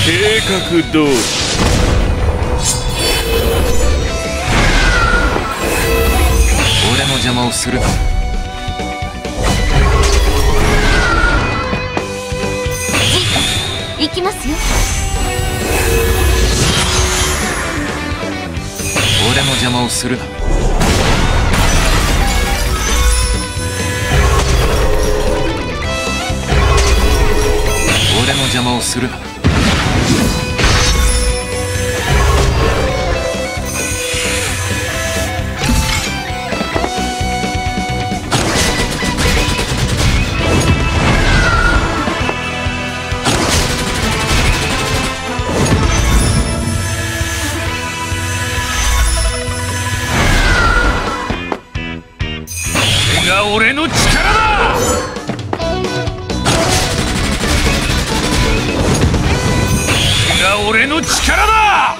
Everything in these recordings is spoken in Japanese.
計画通り。 俺の邪魔をするな。 行きますよ。 俺の邪魔をするな。俺の邪魔をするな。これが俺の力だ。俺の力だ。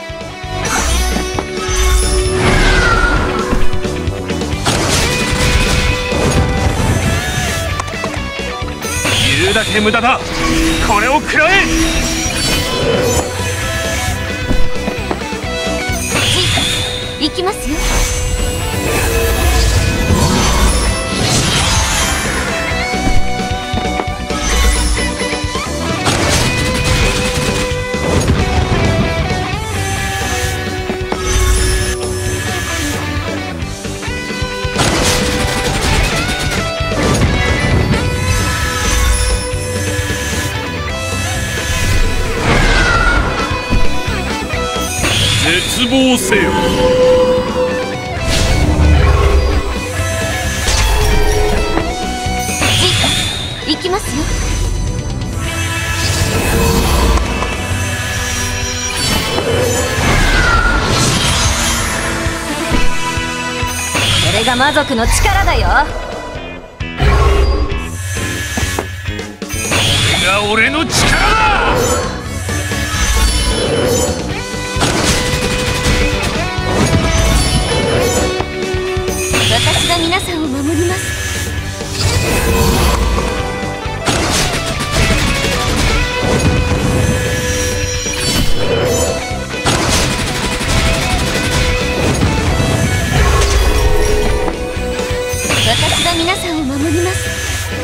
言うだけ無駄だ。これを食らえ。 行きますよ。 絶望せよ。 行きますよ。これが魔族の力だよ。 これが俺の力だ。 私が皆さんを守ります。私が皆さんを守ります。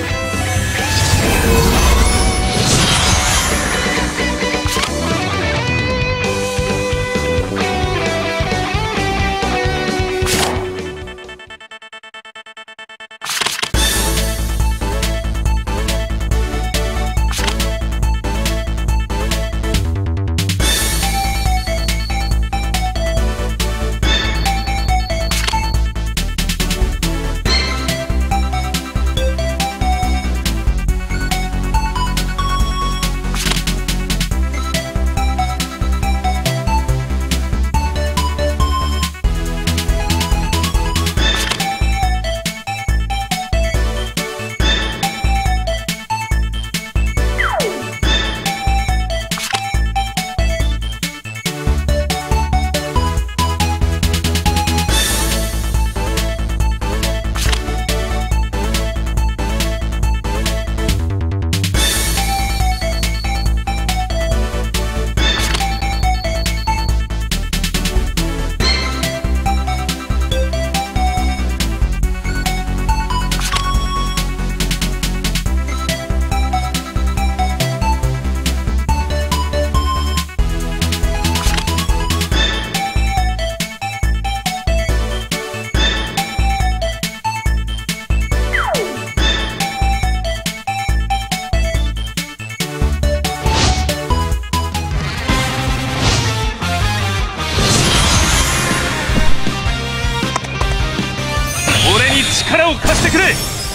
力を貸してくれ。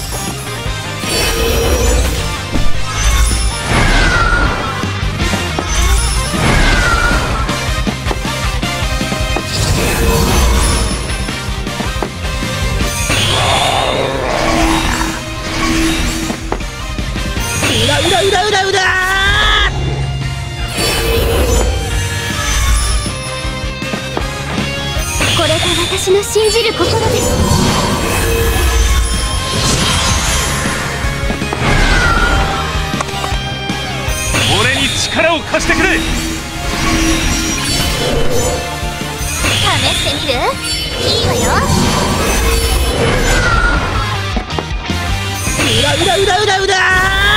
うだこれが私の信じる心です。 俺に力を貸してくれ。 試してみる？いいわよ。 うだ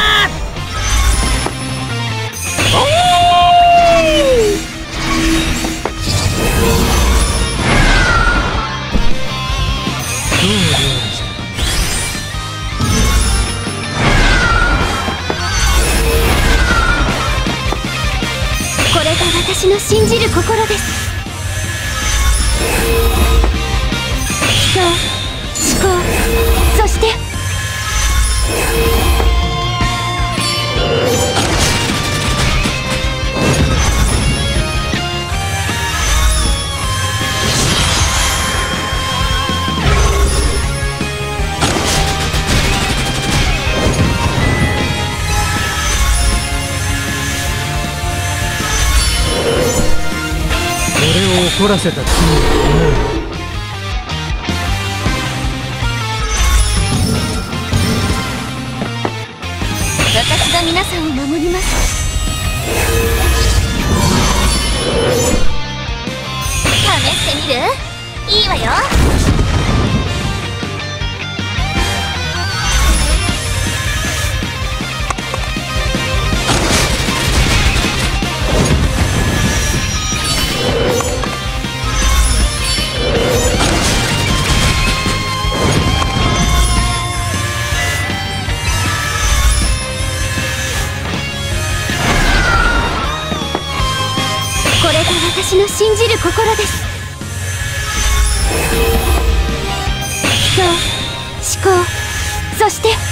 これが私の信じる心です。思考、そして俺を怒らせた罪を思う。 私が皆さんを守ります。試してみる？いいわよ。これが私の信じる心です。思考、そして